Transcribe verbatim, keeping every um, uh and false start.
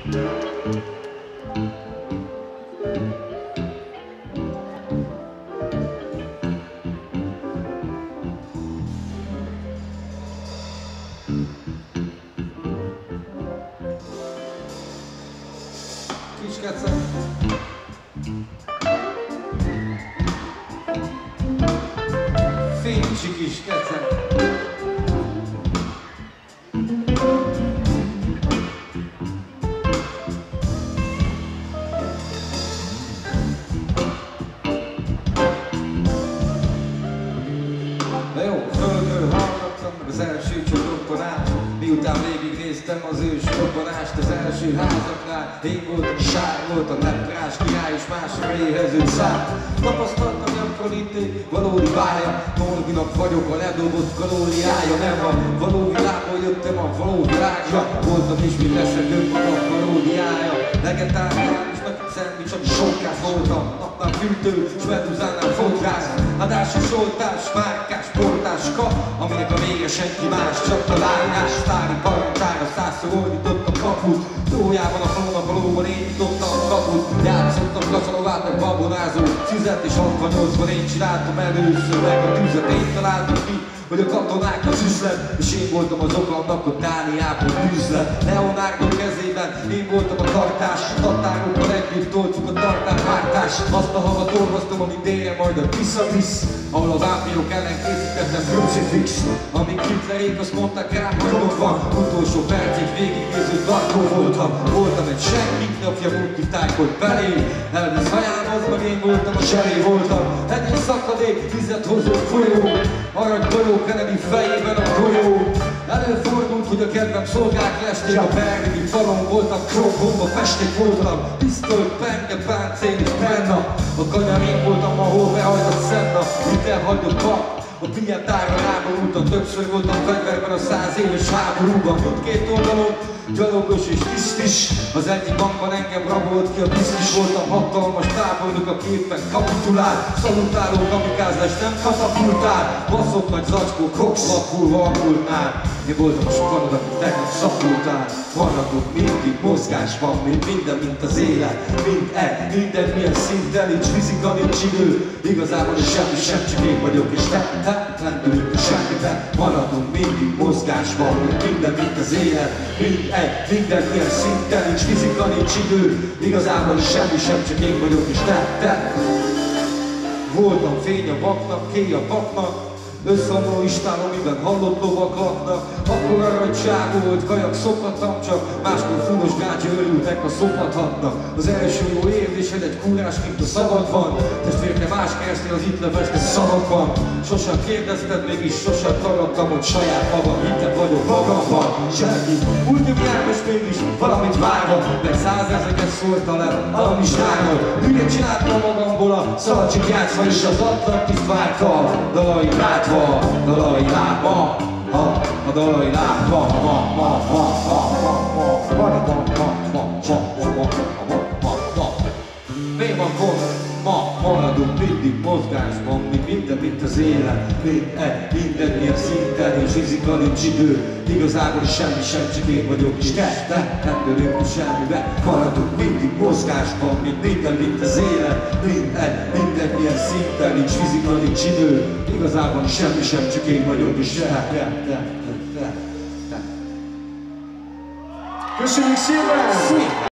Kiskece. Fincsi Kiskece. De jó, földről hallgattam meg az első csokorbanást. Miután végignéztem az ős robbanást az első házaknál, én voltam sár, voltam leprás király és másra éhező szám. Tapasztaltam gyakran valódi bája, Norbinak vagyok a ledobott kalóriája. Nem a való világból jöttem a való világra, voltam is, mint leszek önmagam paródiája. Legendáriálisnak szemmi, csak sokkás voltam, napnál fűtő, s meduzánál fodrász. Adási soltás, márkás, portáska, aminek a vége senki más, csak találás. Sztári parancsára százszor ordított a kaput, tójában a falon valóban én nyitottam a kaput. Játszottam kaszalovát, meg babonázó szüzet, és hatvannyolcban én csináltam először meg a tüzet. Én találtam ki, hogy a katonák az üzlet, és én voltam az oka annak, hogy Dániában tűzlet. Leonardo kezében én voltam a tartás, tatárokkal együtt toltuk a tartárváltás. Azt a havat olvasztom, ami délre majd a visszavisz, ahol a vámpírok ellen készítettem crucifix. Amíg Hitlerék azt mondták rám, hogy ott van, utolsó percig végignéző darkó voltam. Voltam egy senki, napja mondták, hogy belé, elvisz hajához, meg én voltam a zseré voltam. Egy szakadék, vizet hozó folyó, arany golyó, Kennedy fejében a golyó. Előfordult, hogy a kedvem szolgák lesték a berlini falon, voltam krombomba, festék voltam, pisztoly, penge, páncél és penna. A kanyar én voltam, ahol behajtott Szenna, itt elhagyott pap. A pinyátára ráborultam, többször voltam fegyverben a száz éves háborúban. Mindkét oldalon gyalogos és tiszt is. Az egyik bankban engem rabolt ki, a biztos voltam hatalmas tábornok, a képen kapitulál. Szalutáló kamikázás nem katapultál. Baszott nagy zacskó, kokszlapul valkultnál. Én voltam a sokanod, aki tegnap szapultál. Maradok mindig, mozgás van, mint minden, mint az élet. Mint e, minden milyen szinten, nincs fizika, nincs idő. Igazából semmi sem, csak én vagyok, és te, te, lendülünk a semmiben. Maradunk mindig, mozgás van, mint minden, mint az élet. Mint e, minden milyen szinten, nincs fizika, nincs idő. Igazából semmi sem, csak én vagyok, és te, te. Voltam fény a vaknak, kéj a vaknak. Összeomló istálom, amiben hallott lovak laknak. Akkor aranyságú volt, kajak szophattam, csak máskor fulos gácsi örültek, ha szophathatnak. Az első jó érzésed egy kúrás, mint a szabad van. Testvérke más keresztél az itt levestes szavakban. Sosem kérdezted, mégis sosem tagadtam, hogy saját magam hittem vagyok magamban. Senki úgy nyomják, és mégis valamit várva, meg százezeket szólta le valami zsárral. Hülyét csináltam magamból a szalacsik játszva, és az Atlantis vártal, dalai látva. Dalai Lama, a Dalai Lama, ma, ma, ma, ma, ma, ma, ma, ma, mi van gond? Ma maradunk mindig mozgásban, mint minden, mint az élet. Minden, minden ilyen szinten, és fizika nincs idő. Igazából semmi sem, csak én vagyok, és te, te, nem dőlünk semmibe. Maradunk mindig mozgásban, mint minden, mint az élet. Minden, minden ilyen szinten, nincs fizika, nincs idő. Igazából semmi sem, csak én vagyok, és te, te, te, te, te, te. Köszönjük szépen!